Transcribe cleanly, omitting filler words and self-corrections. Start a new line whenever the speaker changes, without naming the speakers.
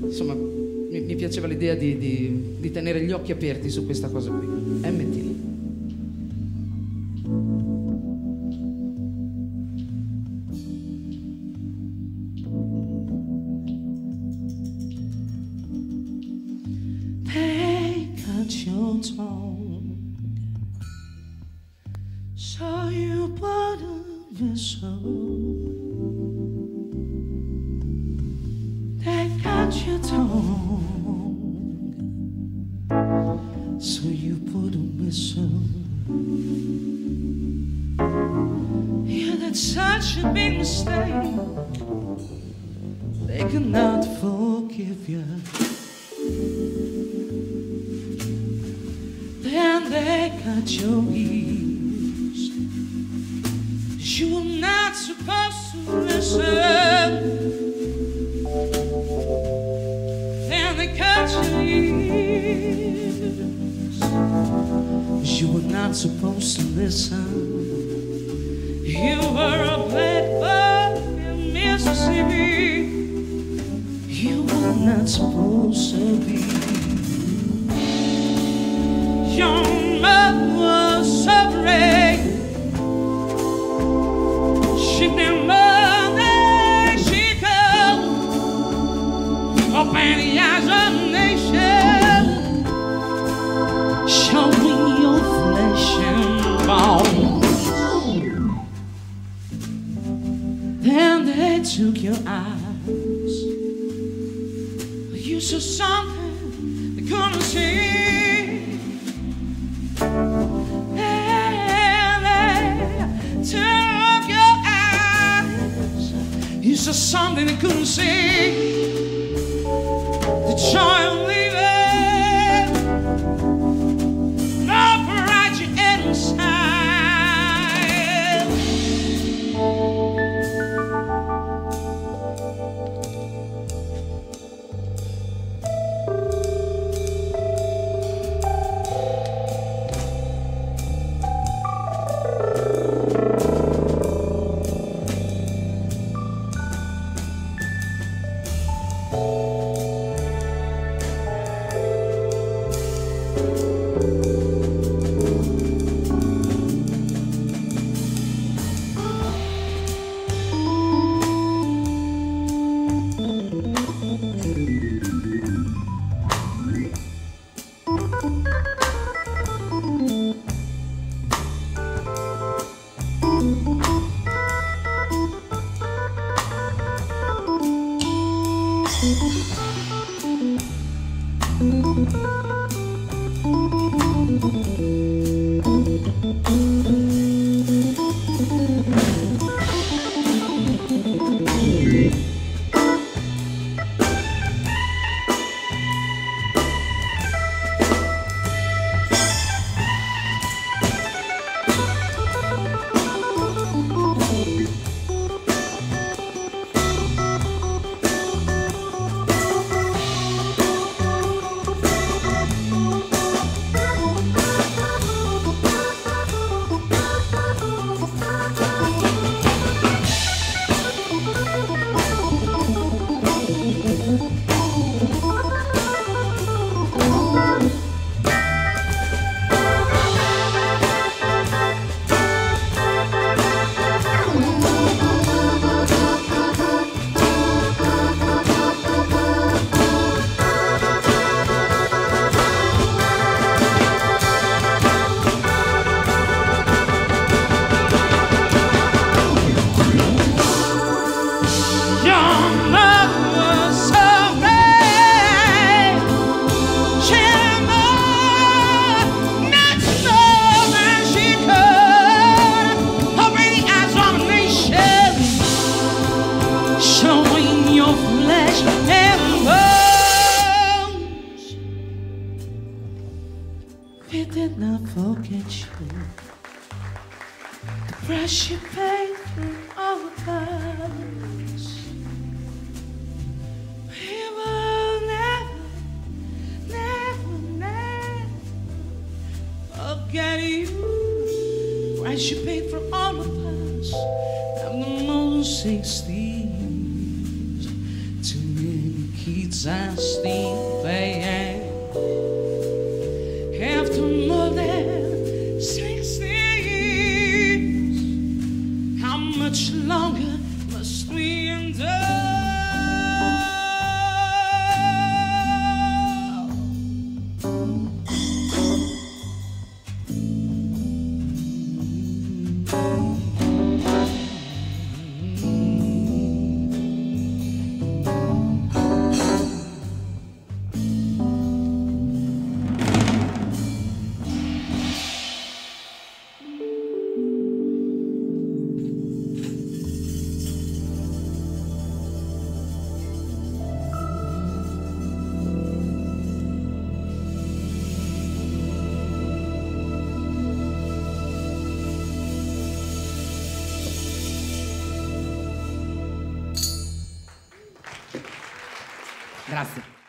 insomma, mi piaceva l'idea di tenere gli occhi aperti su questa cosa qui. MT.
Take out your tongue, so you put of your soul. Take out your tongue, so you put a whistle. Yeah, that's such a big mistake. They cannot forgive you. Then they cut your ears. You were not supposed to listen. Then they cut your ears. You were not supposed to listen. You were a black boy in Mississippi. You were not supposed to be. Your mother was suffering. She didn't mother, she come up in the eyes of the nation, showing your flesh and bones. Then they took your eyes. You saw something they couldn't see. You saw something they couldn't see. The joy of living, love right you inside. We did not forget you. The price you paid for all of us. We will never, never, never forget you. The price you paid for all of us. I'm the most 60s. Too many kids. streets are still paying. After more than 60 years, how much longer must we endure?
Grazie.